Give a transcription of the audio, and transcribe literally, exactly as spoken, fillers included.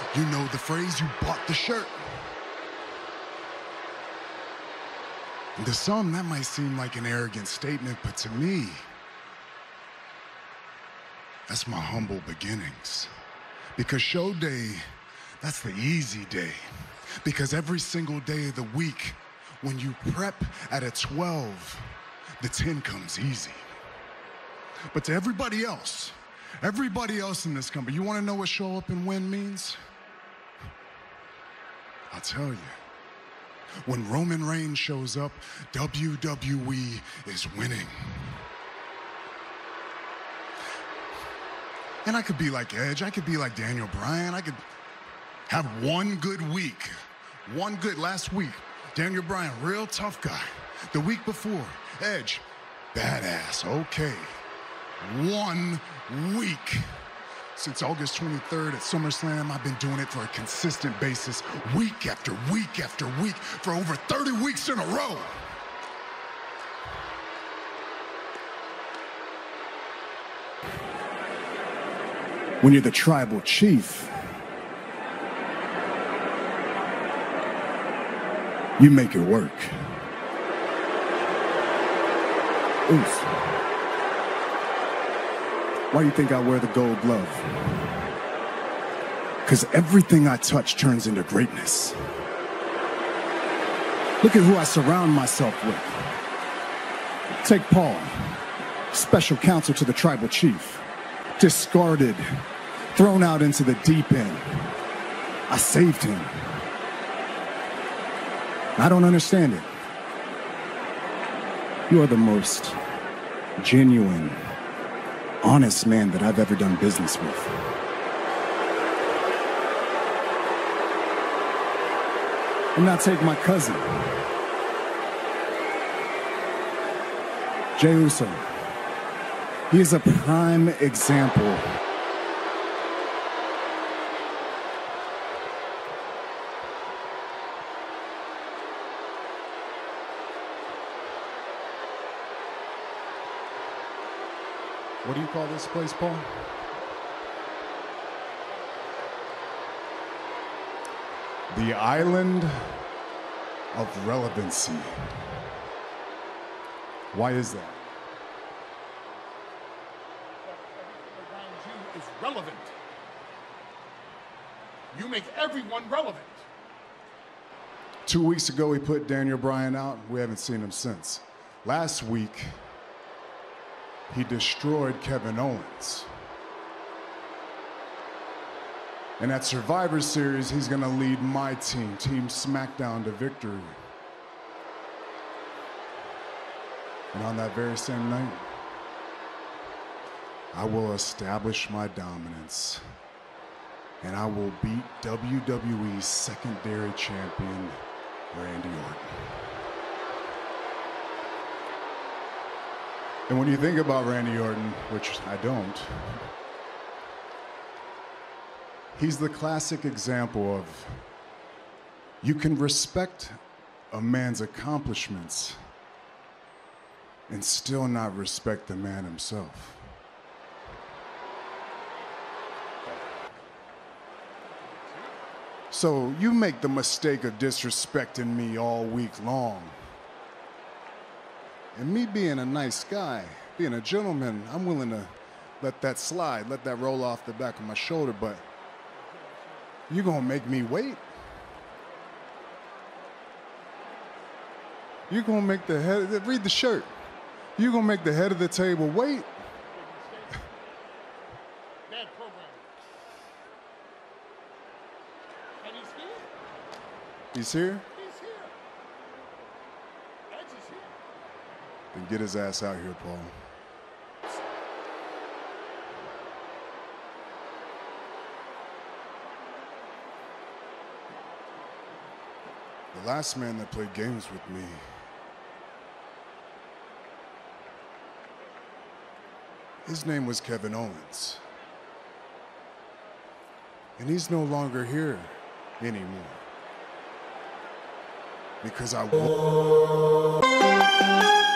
You know the phrase, you bought the shirt. And to some, that might seem like an arrogant statement, but to me, that's my humble beginnings. Because show day, that's the easy day. Because every single day of the week, when you prep at a twelve, the ten comes easy. But to everybody else, everybody else in this company, you want to know what show up and win means? I'll tell you. When Roman Reigns shows up, W W E is winning. And I could be like Edge, I could be like Daniel Bryan, I could have one good week. One good last week. Daniel Bryan, real tough guy. The week before, Edge, badass, okay. One week. Since August twenty-third at SummerSlam, I've been doing it for a consistent basis, week after week after week, for over thirty weeks in a row. When you're the tribal chief, you make it work. Oof. Why do you think I wear the gold glove? Because everything I touch turns into greatness. Look at who I surround myself with. Take Paul, special counsel to the tribal chief. Discarded, thrown out into the deep end. I saved him. I don't understand it. You are the most genuine, honest man that I've ever done business with. And now take my cousin, Jey Uso. He is a prime example What do you call this place, Paul? The Island of Relevancy. Why is that? Around you is relevant. You make everyone relevant. Two weeks ago, we put Daniel Bryan out. We haven't seen him since. Last week, he destroyed Kevin Owens. And at Survivor Series, he's gonna lead my team, Team SmackDown, to victory. And on that very same night, I will establish my dominance. And I will beat W W E's secondary champion, Randy Orton. And when you think about Randy Orton, which I don't, he's the classic example of you can respect a man's accomplishments and still not respect the man himself. So you make the mistake of disrespecting me all week long. And me being a nice guy, being a gentleman, I'm willing to let that slide, let that roll off the back of my shoulder, but you're gonna make me wait? You're gonna make the head, read the shirt. You're gonna make the head of the table wait? Bad program. And he's here. He's here? He's here. Edge is here. Then get his ass out here, Paul. The last man that played games with me his name was Kevin Owens. And he's no longer here anymore. Because I won't.